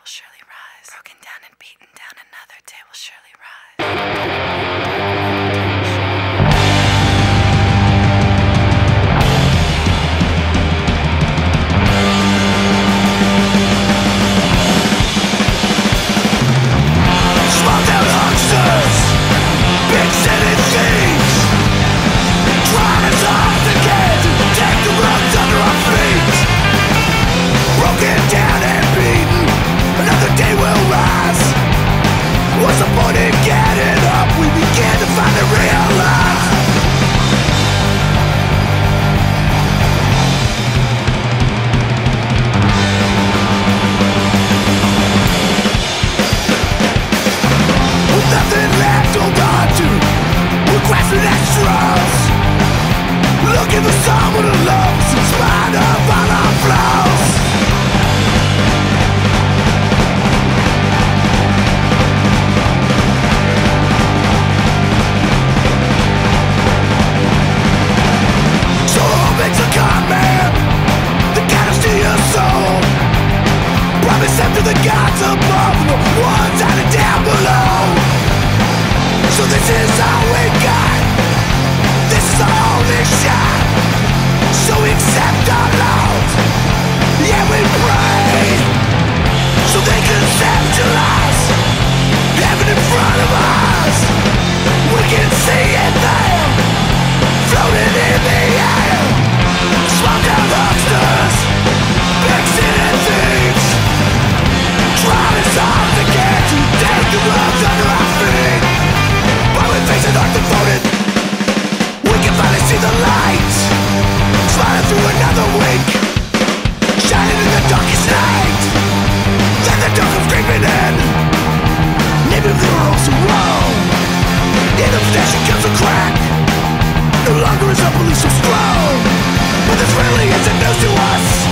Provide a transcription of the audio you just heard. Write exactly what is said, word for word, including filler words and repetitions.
surely rise. Broken down and beaten down, another day will surely rise. Small town hucksters, big city thieves, trying as hard to get to take the rugs under our feet. Broken down and beaten, another day will rise. What's the point in getting up? We begin to finally realize with nothing left to hold on to, we're grasping at straws, looking for someone to love us in spite of all our flaws. So makes a command, the goddess to your soul. Promise them to the gods above, the ones out and down below. So this is all we got, this is our only shot. So we accept our loss, yeah we pray, so they can centralize heaven in front of us. We can see it there, floating in the air. Small town hucksters, big city thieves, trying as hard to get to take the rugs under our feet. But we face it hard devoted, we can finally see the light, smiling through another week, shining in the darkest night. Then the dark comes creeping in, maybe we were all so wrong. In the possession comes a crack, no longer is our belief so strong, but this really isn't news to us.